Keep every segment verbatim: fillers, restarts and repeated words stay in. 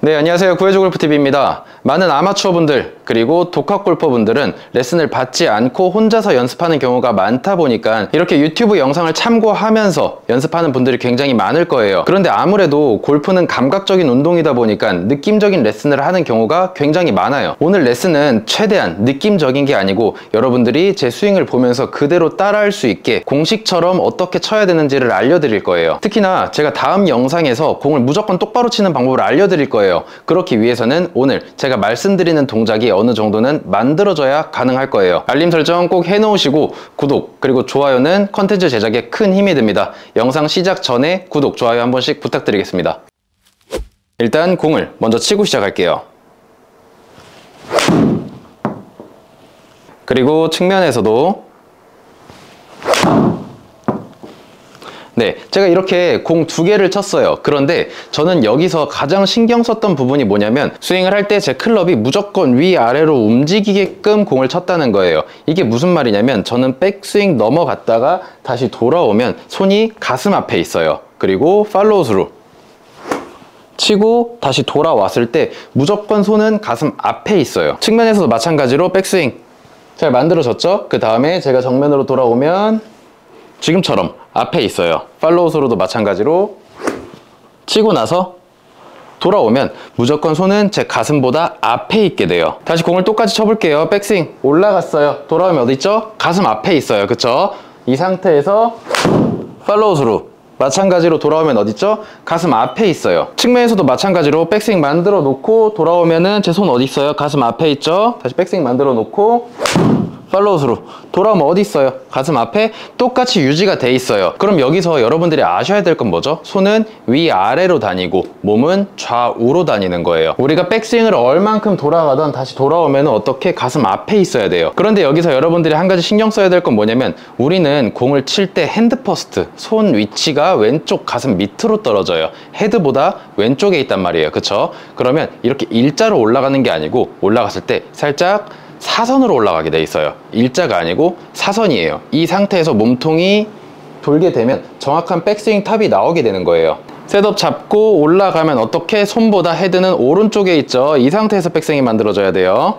네, 안녕하세요. 구해줘 골프티비입니다. 많은 아마추어 분들 그리고 독학 골퍼 분들은 레슨을 받지 않고 혼자서 연습하는 경우가 많다 보니까 이렇게 유튜브 영상을 참고하면서 연습하는 분들이 굉장히 많을 거예요. 그런데 아무래도 골프는 감각적인 운동이다 보니까 느낌적인 레슨을 하는 경우가 굉장히 많아요. 오늘 레슨은 최대한 느낌적인 게 아니고 여러분들이 제 스윙을 보면서 그대로 따라할 수 있게 공식처럼 어떻게 쳐야 되는지를 알려드릴 거예요. 특히나 제가 다음 영상에서 공을 무조건 똑바로 치는 방법을 알려드릴 거예요. 그렇기 위해서는 오늘 제가 말씀드리는 동작이 어느 정도는 만들어져야 가능할 거예요. 알림 설정 꼭 해놓으시고 구독 그리고 좋아요는 컨텐츠 제작에 큰 힘이 됩니다. 영상 시작 전에 구독, 좋아요 한 번씩 부탁드리겠습니다. 일단 공을 먼저 치고 시작할게요. 그리고 측면에서도 네, 제가 이렇게 공 두 개를 쳤어요. 그런데 저는 여기서 가장 신경 썼던 부분이 뭐냐면 스윙을 할 때 제 클럽이 무조건 위아래로 움직이게끔 공을 쳤다는 거예요. 이게 무슨 말이냐면 저는 백스윙 넘어갔다가 다시 돌아오면 손이 가슴 앞에 있어요. 그리고 팔로우 스루 치고 다시 돌아왔을 때 무조건 손은 가슴 앞에 있어요. 측면에서도 마찬가지로 백스윙 잘 만들어졌죠? 그 다음에 제가 정면으로 돌아오면 지금처럼 앞에 있어요. 팔로우 스루도 마찬가지로 치고 나서 돌아오면 무조건 손은 제 가슴보다 앞에 있게 돼요. 다시 공을 똑같이 쳐볼게요. 백스윙 올라갔어요. 돌아오면 어디 있죠? 가슴 앞에 있어요. 그쵸? 이 상태에서 팔로우 스루 마찬가지로 돌아오면 어디 있죠? 가슴 앞에 있어요. 측면에서도 마찬가지로 백스윙 만들어 놓고 돌아오면은 제 손 어디 있어요? 가슴 앞에 있죠? 다시 백스윙 만들어 놓고 팔로우 스루 돌아오면 어디 있어요? 가슴 앞에 똑같이 유지가 돼 있어요. 그럼 여기서 여러분들이 아셔야 될 건 뭐죠? 손은 위아래로 다니고 몸은 좌우로 다니는 거예요. 우리가 백스윙을 얼만큼 돌아가던 다시 돌아오면 어떻게 가슴 앞에 있어야 돼요. 그런데 여기서 여러분들이 한 가지 신경 써야 될 건 뭐냐면 우리는 공을 칠 때 핸드 퍼스트 손 위치가 왼쪽 가슴 밑으로 떨어져요. 헤드보다 왼쪽에 있단 말이에요. 그쵸? 그러면 이렇게 일자로 올라가는 게 아니고 올라갔을 때 살짝 사선으로 올라가게 돼 있어요. 일자가 아니고 사선이에요. 이 상태에서 몸통이 돌게 되면 정확한 백스윙 탑이 나오게 되는 거예요. 셋업 잡고 올라가면 어떻게? 손보다 헤드는 오른쪽에 있죠. 이 상태에서 백스윙이 만들어져야 돼요.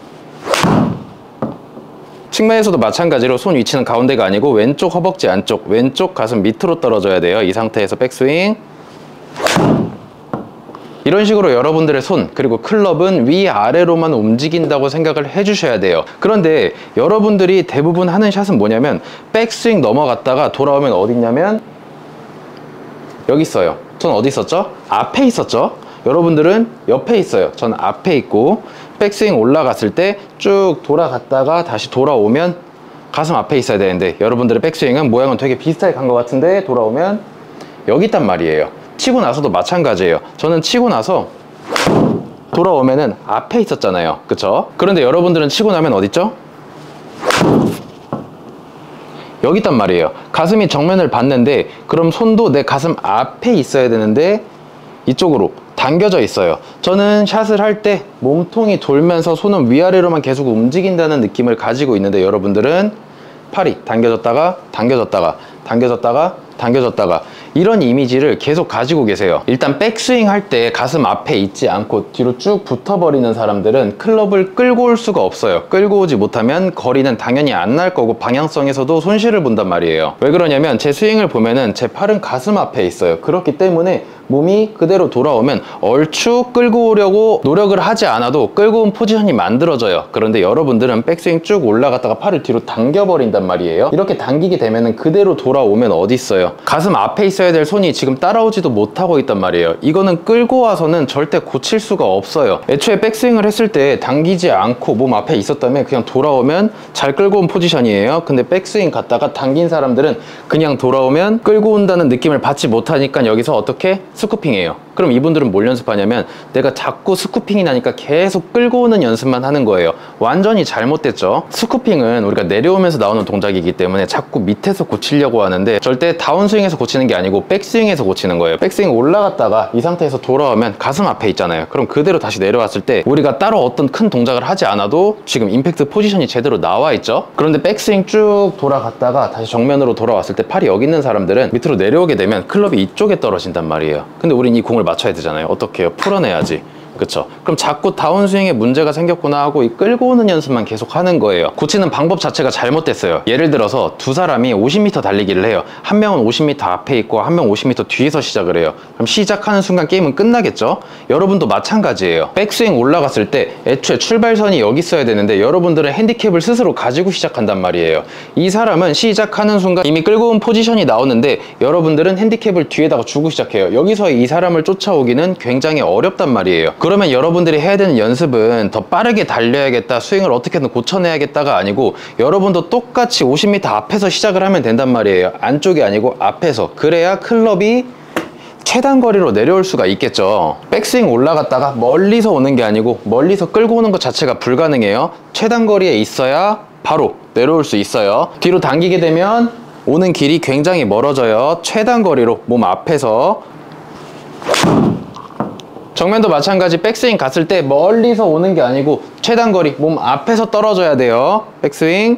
측면에서도 마찬가지로 손 위치는 가운데가 아니고 왼쪽 허벅지 안쪽, 왼쪽 가슴 밑으로 떨어져야 돼요. 이 상태에서 백스윙. 이런 식으로 여러분들의 손 그리고 클럽은 위아래로만 움직인다고 생각을 해주셔야 돼요. 그런데 여러분들이 대부분 하는 샷은 뭐냐면 백스윙 넘어갔다가 돌아오면 어디 있냐면 여기 있어요. 전 어디 있었죠? 앞에 있었죠? 여러분들은 옆에 있어요. 전 앞에 있고 백스윙 올라갔을 때 쭉 돌아갔다가 다시 돌아오면 가슴 앞에 있어야 되는데 여러분들의 백스윙은 모양은 되게 비슷하게 간 것 같은데 돌아오면 여기 있단 말이에요. 치고 나서도 마찬가지예요. 저는 치고 나서 돌아오면은 앞에 있었잖아요. 그쵸? 그런데 여러분들은 치고 나면 어딨죠? 여기 있단 말이에요. 가슴이 정면을 봤는데 그럼 손도 내 가슴 앞에 있어야 되는데 이쪽으로 당겨져 있어요. 저는 샷을 할 때 몸통이 돌면서 손은 위아래로만 계속 움직인다는 느낌을 가지고 있는데 여러분들은 팔이 당겨졌다가 당겨졌다가 당겨졌다가 당겨졌다가 이런 이미지를 계속 가지고 계세요. 일단 백스윙 할 때 가슴 앞에 있지 않고 뒤로 쭉 붙어버리는 사람들은 클럽을 끌고 올 수가 없어요. 끌고 오지 못하면 거리는 당연히 안 날 거고 방향성에서도 손실을 본단 말이에요. 왜 그러냐면 제 스윙을 보면은 제 팔은 가슴 앞에 있어요. 그렇기 때문에 몸이 그대로 돌아오면 얼추 끌고 오려고 노력을 하지 않아도 끌고 온 포지션이 만들어져요. 그런데 여러분들은 백스윙 쭉 올라갔다가 팔을 뒤로 당겨버린단 말이에요. 이렇게 당기게 되면 그대로 돌아오면 어디 있어요? 가슴 앞에 있어야 될 손이 지금 따라오지도 못하고 있단 말이에요. 이거는 끌고 와서는 절대 고칠 수가 없어요. 애초에 백스윙을 했을 때 당기지 않고 몸 앞에 있었다면 그냥 돌아오면 잘 끌고 온 포지션이에요. 근데 백스윙 갔다가 당긴 사람들은 그냥 돌아오면 끌고 온다는 느낌을 받지 못하니까 여기서 어떻게? 스쿠핑이에요. 그럼 이분들은 뭘 연습하냐면 내가 자꾸 스쿠핑이 나니까 계속 끌고 오는 연습만 하는 거예요. 완전히 잘못됐죠. 스쿠핑은 우리가 내려오면서 나오는 동작이기 때문에 자꾸 밑에서 고치려고 하는데 절대 다운스윙에서 고치는 게 아니고 백스윙에서 고치는 거예요. 백스윙 올라갔다가 이 상태에서 돌아오면 가슴 앞에 있잖아요. 그럼 그대로 다시 내려왔을 때 우리가 따로 어떤 큰 동작을 하지 않아도 지금 임팩트 포지션이 제대로 나와 있죠. 그런데 백스윙 쭉 돌아갔다가 다시 정면으로 돌아왔을 때 팔이 여기 있는 사람들은 밑으로 내려오게 되면 클럽이 이쪽에 떨어진단 말이에요. 근데 우린 이 공을 공을 맞춰야 되잖아요. 어떻게 해요? 풀어내야지. 그쵸? 그럼 자꾸 다운스윙에 문제가 생겼구나 하고 이 끌고 오는 연습만 계속 하는 거예요. 고치는 방법 자체가 잘못됐어요. 예를 들어서 두 사람이 오십 미터 달리기를 해요. 한 명은 오십 미터 앞에 있고 한 명 오십 미터 뒤에서 시작을 해요. 그럼 시작하는 순간 게임은 끝나겠죠? 여러분도 마찬가지예요. 백스윙 올라갔을 때 애초에 출발선이 여기 있어야 되는데 여러분들은 핸디캡을 스스로 가지고 시작한단 말이에요. 이 사람은 시작하는 순간 이미 끌고 온 포지션이 나오는데 여러분들은 핸디캡을 뒤에다가 주고 시작해요. 여기서 이 사람을 쫓아오기는 굉장히 어렵단 말이에요. 그러면 여러분들이 해야 되는 연습은 더 빠르게 달려야겠다, 스윙을 어떻게든 고쳐내야겠다가 아니고 여러분도 똑같이 오십 미터 앞에서 시작을 하면 된단 말이에요. 안쪽이 아니고 앞에서. 그래야 클럽이 최단 거리로 내려올 수가 있겠죠. 백스윙 올라갔다가 멀리서 오는 게 아니고 멀리서 끌고 오는 것 자체가 불가능해요. 최단 거리에 있어야 바로 내려올 수 있어요. 뒤로 당기게 되면 오는 길이 굉장히 멀어져요. 최단 거리로 몸 앞에서. 정면도 마찬가지. 백스윙 갔을 때 멀리서 오는 게 아니고 최단 거리 몸 앞에서 떨어져야 돼요. 백스윙.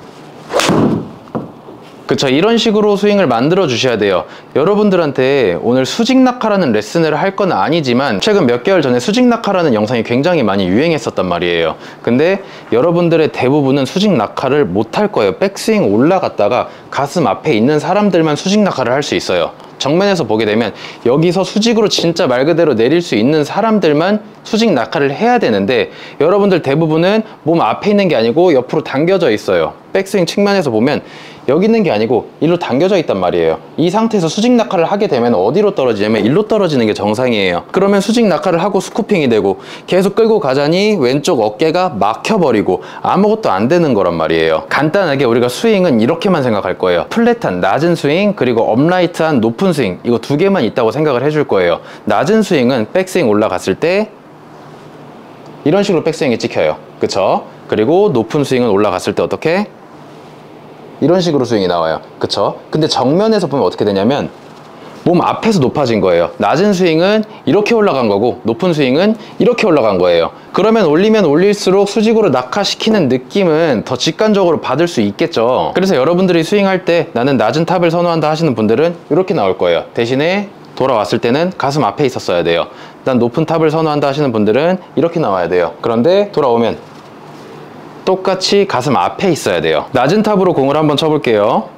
그쵸, 이런 식으로 스윙을 만들어 주셔야 돼요. 여러분들한테 오늘 수직 낙하라는 레슨을 할 건 아니지만 최근 몇 개월 전에 수직 낙하라는 영상이 굉장히 많이 유행했었단 말이에요. 근데 여러분들의 대부분은 수직 낙하를 못 할 거예요. 백스윙 올라갔다가 가슴 앞에 있는 사람들만 수직 낙하를 할 수 있어요. 정면에서 보게 되면 여기서 수직으로 진짜 말 그대로 내릴 수 있는 사람들만 수직 낙하를 해야 되는데 여러분들 대부분은 몸 앞에 있는 게 아니고 옆으로 당겨져 있어요. 백스윙 측면에서 보면 여기 있는 게 아니고 일로 당겨져 있단 말이에요. 이 상태에서 수직 낙하를 하게 되면 어디로 떨어지냐면 일로 떨어지는 게 정상이에요. 그러면 수직 낙하를 하고 스쿠핑이 되고 계속 끌고 가자니 왼쪽 어깨가 막혀버리고 아무것도 안 되는 거란 말이에요. 간단하게 우리가 스윙은 이렇게만 생각할 거예요. 플랫한 낮은 스윙 그리고 업라이트한 높은 스윙, 이거 두 개만 있다고 생각을 해줄 거예요. 낮은 스윙은 백스윙 올라갔을 때 이런 식으로 백스윙이 찍혀요. 그쵸? 그리고 높은 스윙은 올라갔을 때 어떻게? 이런 식으로 스윙이 나와요. 그쵸? 근데 정면에서 보면 어떻게 되냐면 몸 앞에서 높아진 거예요. 낮은 스윙은 이렇게 올라간 거고 높은 스윙은 이렇게 올라간 거예요. 그러면 올리면 올릴수록 수직으로 낙하시키는 느낌은 더 직관적으로 받을 수 있겠죠. 그래서 여러분들이 스윙할 때 나는 낮은 탑을 선호한다 하시는 분들은 이렇게 나올 거예요. 대신에 돌아왔을 때는 가슴 앞에 있었어야 돼요. 난 높은 탑을 선호한다 하시는 분들은 이렇게 나와야 돼요. 그런데 돌아오면 똑같이 가슴 앞에 있어야 돼요. 낮은 탑으로 공을 한번 쳐볼게요.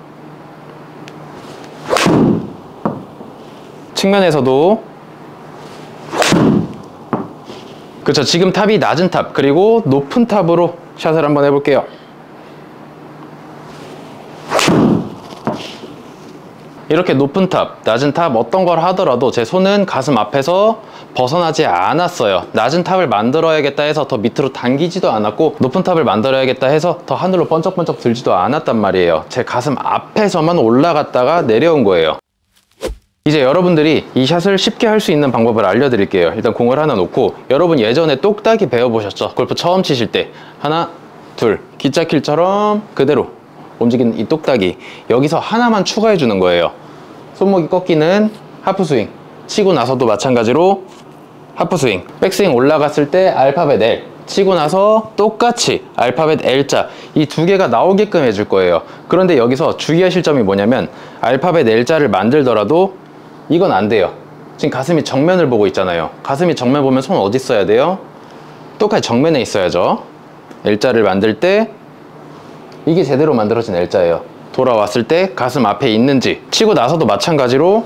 측면에서도 그쵸, 지금 탑이 낮은 탑 그리고 높은 탑으로 샷을 한번 해볼게요. 이렇게 높은 탑, 낮은 탑 어떤 걸 하더라도 제 손은 가슴 앞에서 벗어나지 않았어요. 낮은 탑을 만들어야겠다 해서 더 밑으로 당기지도 않았고 높은 탑을 만들어야겠다 해서 더 하늘로 번쩍번쩍 들지도 않았단 말이에요. 제 가슴 앞에서만 올라갔다가 내려온 거예요. 이제 여러분들이 이 샷을 쉽게 할 수 있는 방법을 알려드릴게요. 일단 공을 하나 놓고 여러분 예전에 똑딱이 배워보셨죠? 골프 처음 치실 때 하나, 둘, 기짜킬처럼 그대로 움직이는 이 똑딱이 여기서 하나만 추가해 주는 거예요. 손목이 꺾이는 하프스윙, 치고 나서도 마찬가지로 하프스윙, 백스윙 올라갔을 때 알파벳 L, 치고 나서 똑같이 알파벳 L자, 이 두 개가 나오게끔 해줄 거예요. 그런데 여기서 주의하실 점이 뭐냐면 알파벳 L자를 만들더라도 이건 안 돼요. 지금 가슴이 정면을 보고 있잖아요. 가슴이 정면 보면 손 어디 있어야 돼요? 똑같이 정면에 있어야죠. L자를 만들 때 이게 제대로 만들어진 L자예요. 돌아왔을 때 가슴 앞에 있는지, 치고 나서도 마찬가지로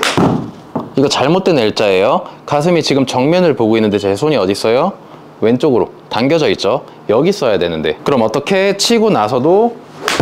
이거 잘못된 L자예요. 가슴이 지금 정면을 보고 있는데 제 손이 어디 있어요? 왼쪽으로 당겨져 있죠. 여기 써야 되는데 그럼 어떻게? 치고 나서도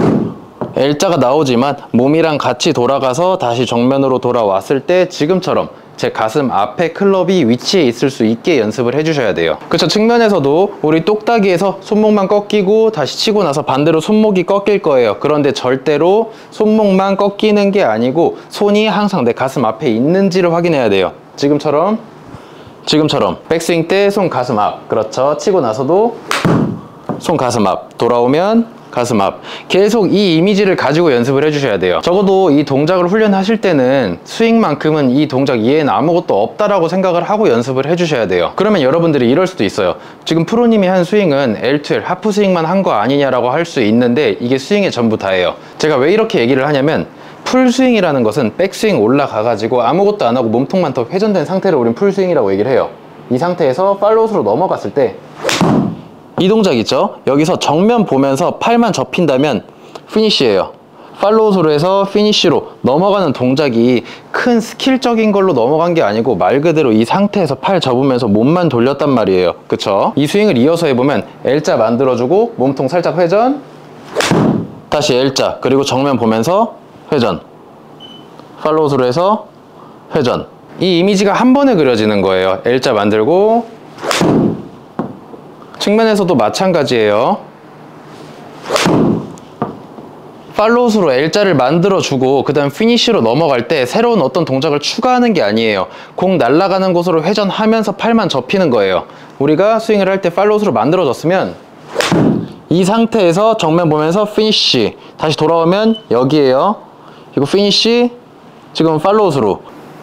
L자가 나오지만 몸이랑 같이 돌아가서 다시 정면으로 돌아왔을 때 지금처럼 제 가슴 앞에 클럽이 위치해 있을 수 있게 연습을 해주셔야 돼요. 그쵸, 측면에서도 우리 똑딱이에서 손목만 꺾이고 다시 치고 나서 반대로 손목이 꺾일 거예요. 그런데 절대로 손목만 꺾이는 게 아니고 손이 항상 내 가슴 앞에 있는지를 확인해야 돼요. 지금처럼 지금처럼 백스윙 때 손 가슴 앞, 그렇죠. 치고 나서도 손 가슴 앞, 돌아오면 가슴 앞. 계속 이 이미지를 가지고 연습을 해주셔야 돼요. 적어도 이 동작을 훈련하실 때는 스윙만큼은 이 동작 이외에는 아무것도 없다라고 생각을 하고 연습을 해주셔야 돼요. 그러면 여러분들이 이럴 수도 있어요. 지금 프로님이 한 스윙은 엘 투 엘 하프 스윙만 한 거 아니냐라고 할 수 있는데 이게 스윙의 전부 다예요. 제가 왜 이렇게 얘기를 하냐면 풀스윙이라는 것은 백스윙 올라가가지고 아무것도 안 하고 몸통만 더 회전된 상태를 우린 풀스윙이라고 얘기를 해요. 이 상태에서 팔로우스로 넘어갔을 때 이 동작 있죠? 여기서 정면 보면서 팔만 접힌다면 피니쉬예요. 팔로우스로 해서 피니쉬로 넘어가는 동작이 큰 스킬적인 걸로 넘어간 게 아니고 말 그대로 이 상태에서 팔 접으면서 몸만 돌렸단 말이에요. 그쵸? 이 스윙을 이어서 해보면 L자 만들어주고 몸통 살짝 회전, 다시 L자, 그리고 정면 보면서 회전, 팔로우스로 해서 회전. 이 이미지가 한 번에 그려지는 거예요. L자 만들고, 측면에서도 마찬가지예요. 팔로우스로 L자를 만들어주고 그 다음 피니쉬로 넘어갈 때 새로운 어떤 동작을 추가하는 게 아니에요. 공 날아가는 곳으로 회전하면서 팔만 접히는 거예요. 우리가 스윙을 할 때 팔로우스로 만들어졌으면 이 상태에서 정면 보면서 피니쉬, 다시 돌아오면 여기에요. 이거 피니쉬, 지금 팔로우스로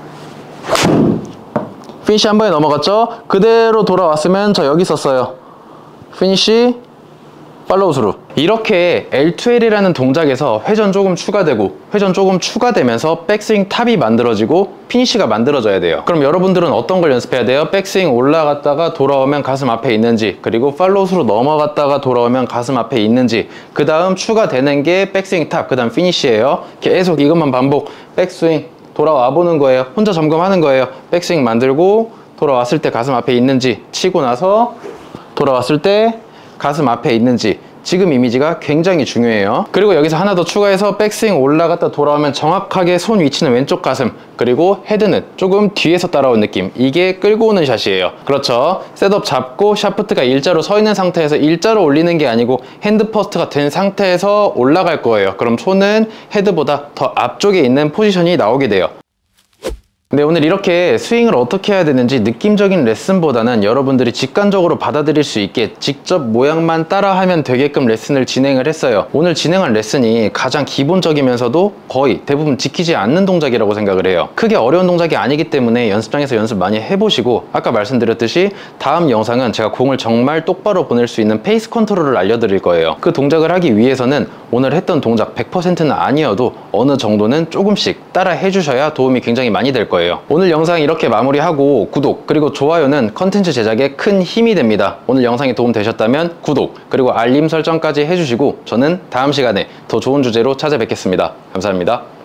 피니쉬 한 번에 넘어갔죠? 그대로 돌아왔으면 저 여기 있었어요. 피니쉬, 팔로우스루. 이렇게 엘 투 엘이라는 동작에서 회전 조금 추가되고 회전 조금 추가되면서 백스윙 탑이 만들어지고 피니쉬가 만들어져야 돼요. 그럼 여러분들은 어떤 걸 연습해야 돼요? 백스윙 올라갔다가 돌아오면 가슴 앞에 있는지, 그리고 팔로우스루 넘어갔다가 돌아오면 가슴 앞에 있는지, 그 다음 추가되는 게 백스윙 탑, 그 다음 피니쉬예요. 계속 이것만 반복. 백스윙 돌아와 보는 거예요. 혼자 점검하는 거예요. 백스윙 만들고 돌아왔을 때 가슴 앞에 있는지, 치고 나서 돌아왔을 때 가슴 앞에 있는지. 지금 이미지가 굉장히 중요해요. 그리고 여기서 하나 더 추가해서 백스윙 올라갔다 돌아오면 정확하게 손 위치는 왼쪽 가슴, 그리고 헤드는 조금 뒤에서 따라온 느낌. 이게 끌고 오는 샷이에요. 그렇죠? 셋업 잡고 샤프트가 일자로 서 있는 상태에서 일자로 올리는 게 아니고 핸드 퍼스트가 된 상태에서 올라갈 거예요. 그럼 손은 헤드보다 더 앞쪽에 있는 포지션이 나오게 돼요. 네, 오늘 이렇게 스윙을 어떻게 해야 되는지 느낌적인 레슨보다는 여러분들이 직관적으로 받아들일 수 있게 직접 모양만 따라하면 되게끔 레슨을 진행을 했어요. 오늘 진행한 레슨이 가장 기본적이면서도 거의 대부분 지키지 않는 동작이라고 생각을 해요. 크게 어려운 동작이 아니기 때문에 연습장에서 연습 많이 해보시고, 아까 말씀드렸듯이 다음 영상은 제가 공을 정말 똑바로 보낼 수 있는 페이스 컨트롤을 알려드릴 거예요. 그 동작을 하기 위해서는 오늘 했던 동작 백 퍼센트는 아니어도 어느 정도는 조금씩 따라 해주셔야 도움이 굉장히 많이 될 거예요. 오늘 영상 이렇게 마무리하고 구독 그리고 좋아요는 컨텐츠 제작에 큰 힘이 됩니다. 오늘 영상이 도움 되셨다면 구독 그리고 알림 설정까지 해주시고 저는 다음 시간에 더 좋은 주제로 찾아뵙겠습니다. 감사합니다.